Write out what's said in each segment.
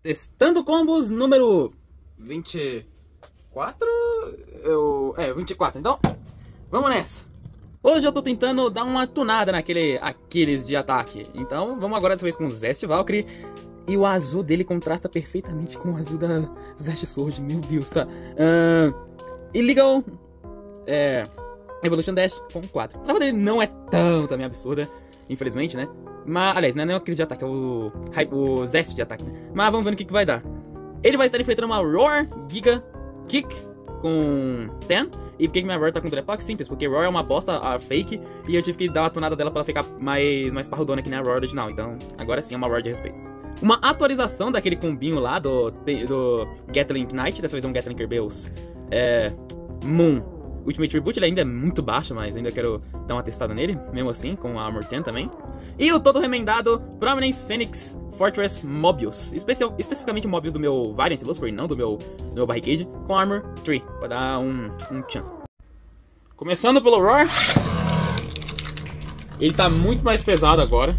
Testando combos número 24? 24, então vamos nessa. Hoje eu tô tentando dar uma tunada naquele Aquiles de ataque. Então vamos agora dessa vez com o Zest Valkyrie. E o azul dele contrasta perfeitamente com o azul da Zest Sword. Meu Deus, tá? Illegal Evolution Dash com 4. A trava dele não é tão também absurda, infelizmente, né? Mas, aliás, não é o Aquiles de ataque, é o Zest de ataque, né? Mas vamos ver no que vai dar. Ele vai estar enfrentando uma Roar Giga Kick com 10. E por que minha Roar tá com Dreadlock? Simples, porque Roar é uma bosta fake. E eu tive que dar uma tunada dela pra ela ficar mais parrudona que nem a Roar original. Então, agora sim é uma Roar de respeito. Uma atualização daquele combinho lá do Gatling Knight. Dessa vez é um Gatling Kerbeus Moon Ultimate Reboot. Ele ainda é muito baixo, mas ainda quero dar uma testada nele. Mesmo assim, com a Armor 10 também. E o todo remendado Prominence Phoenix Fortress Mobius. Especificamente o Mobius do meu Variant Lustre, não do meu Barricade, com Armor 3, pra dar um chan. Começando pelo Roar. Ele tá muito mais pesado agora.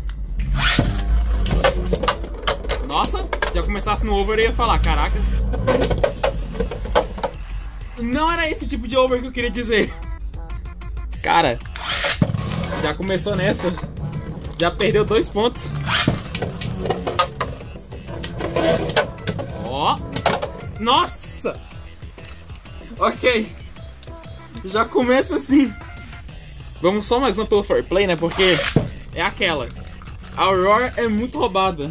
Nossa, se já começasse no over eu ia falar, caraca. Não era esse tipo de over que eu queria dizer. Cara, já começou nessa. Já perdeu 2 pontos. Ó. Nossa. Ok. Já começa assim. Vamos só mais um pelo fair play, né? Porque é aquela. A Aurora é muito roubada.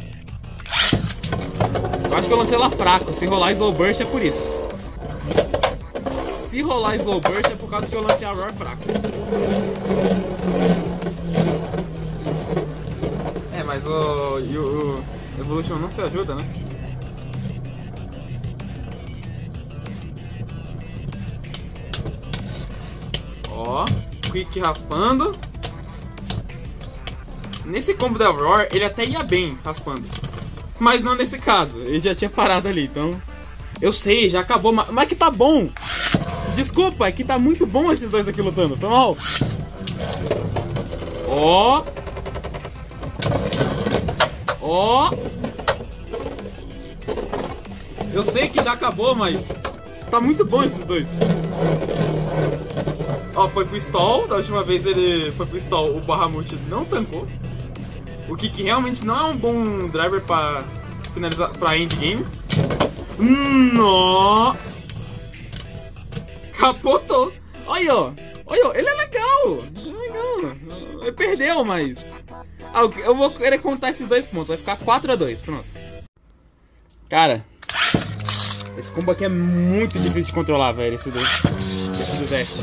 Eu acho que eu lancei ela fraco. Se rolar Slow Burst é por isso. Se rolar Slow Burst é por causa que eu lancei a Aurora fraco. Mas o Evolution não se ajuda, né? Ó, Quick raspando. Nesse combo da Roar, ele até ia bem raspando. Mas não nesse caso, ele já tinha parado ali, então... Eu sei, já acabou, mas que tá bom! Desculpa, é que tá muito bom esses dois aqui lutando, foi mal? Ó... Ó! Eu sei que já acabou, mas tá muito bom esses dois. Ó, foi pro stall. Da última vez ele foi pro stall, o Bahamut não tancou. O que realmente não é um bom driver pra finalizar, pra endgame. Nó! Capotou! Olha, ó! Olha, ele é legal! Ele perdeu, mas... eu vou querer contar esses 2 pontos. Vai ficar 4-2, pronto. Cara, esse combo aqui é muito difícil de controlar, velho. Esse do Zest.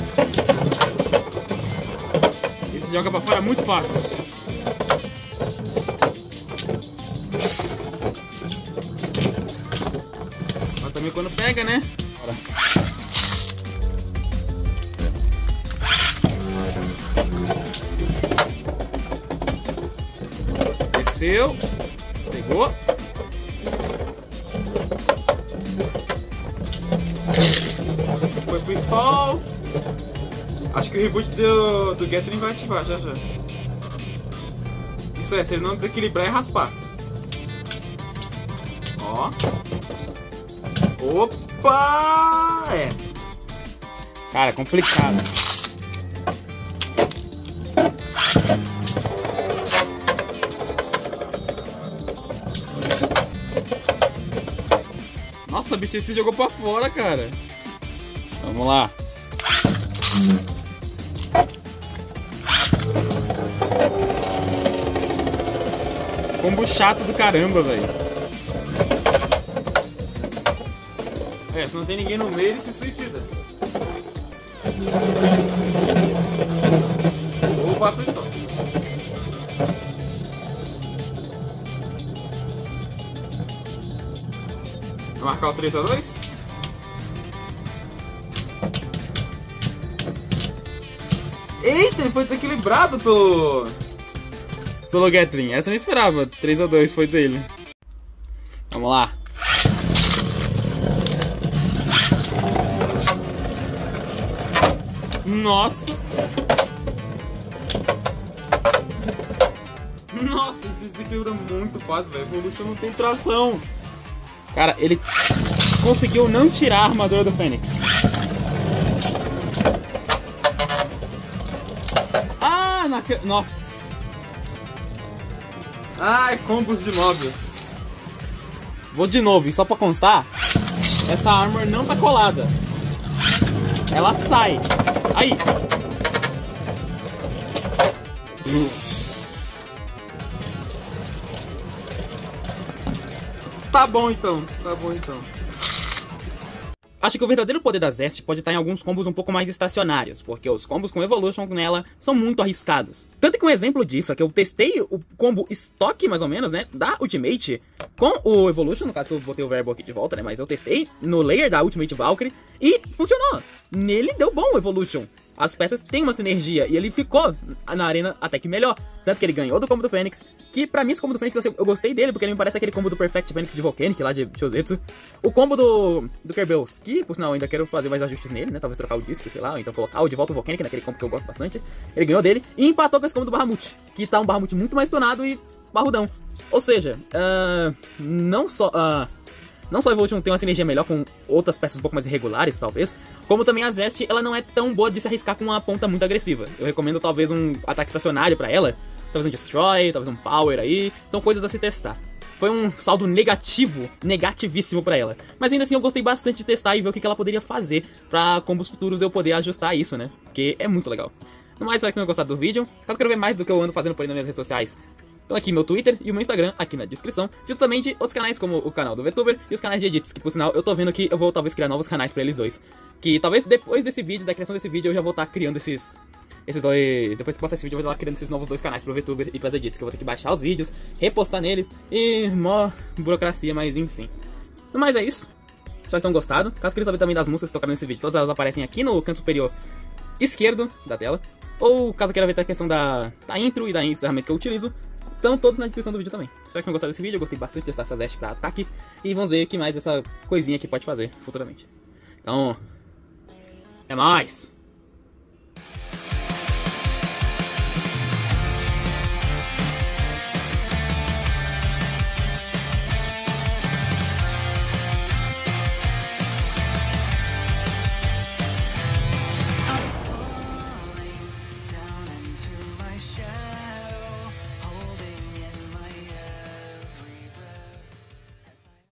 Ele se joga pra fora muito fácil. Mas também quando pega, né? Bora. Desceu. Pegou. Foi pro stall. Acho que o reboot do Gatling vai ativar já. Isso é, se ele não desequilibrar é raspar. Ó. Opa! É. Cara, complicado. Nossa, bicho, ele se jogou pra fora, cara. Vamos lá. Combo chato do caramba, velho. Se não tem ninguém no meio, ele se suicida. Ou vai pro stop. Vou marcar o 3-2. Eita, ele foi desequilibrado pelo Gatling. Essa eu não esperava. 3-2 foi dele. Vamos lá. Nossa. Nossa. Nossa, esse quebra muito fácil, velho. Evolution não tem tração. Cara, ele conseguiu não tirar a armadura do Fênix. Ah, nossa. Ai, combos de Mobius. Vou de novo, e só pra constar, essa armor não tá colada. Ela sai. Aí. Tá bom então. Acho que o verdadeiro poder da Zest pode estar em alguns combos um pouco mais estacionários, porque os combos com Evolution nela são muito arriscados. Tanto que um exemplo disso é que eu testei o combo estoque, mais ou menos, né, da Ultimate com o Evolution, no caso que eu botei o Verbo aqui de volta, né, mas eu testei no layer da Ultimate Valkyrie e funcionou. Nele deu bom o Evolution. As peças têm uma sinergia e ele ficou na arena até que melhor. Tanto que ele ganhou do combo do Fênix, que pra mim esse combo do Fênix eu gostei dele, porque ele me parece aquele combo do Perfect Fênix de Volcanic lá de Chozetsu. O combo do Kerbal, que por sinal ainda quero fazer mais ajustes nele, né, talvez trocar o disco, sei lá, ou então colocar o de volta o Volcanic naquele combo que eu gosto bastante. Ele ganhou dele e empatou com esse combo do Bahamut, que tá um Bahamut muito mais tonado e barrudão. Ou seja, não só a Evolution tem uma sinergia melhor com outras peças um pouco mais irregulares, talvez, como também a Zest, ela não é tão boa de se arriscar com uma ponta muito agressiva. Eu recomendo talvez um ataque estacionário pra ela, talvez um Destroy, talvez um Power aí, são coisas a se testar. Foi um saldo negativíssimo pra ela. Mas ainda assim eu gostei bastante de testar e ver o que ela poderia fazer pra combos futuros eu poder ajustar isso, né? Porque é muito legal. No mais, espero que tenham gostado do vídeo. Caso queiram ver mais do que eu ando fazendo por aí nas minhas redes sociais, então aqui meu Twitter e o meu Instagram aqui na descrição. Cito também de outros canais como o canal do VTuber e os canais de edits, que por sinal eu tô vendo que eu vou talvez criar novos canais pra eles dois. Que talvez depois desse vídeo, da criação desse vídeo, eu já vou estar criando esses dois... Depois que postar esse vídeo eu vou estar criando esses novos dois canais pro VTuber e pras edits, que eu vou ter que baixar os vídeos, repostar neles e mó burocracia, mas enfim. No mais é isso. Espero que tenham gostado. Caso queiram saber também das músicas que tocaram nesse vídeo, todas elas aparecem aqui no canto superior esquerdo da tela. Ou caso queira ver a questão da intro e da encerramento que eu utilizo, estão todos na descrição do vídeo também. Espero que tenham gostado desse vídeo, eu gostei bastante de testar essa Zest pra ataque. E vamos ver o que mais essa coisinha aqui pode fazer futuramente. Então, é nóis!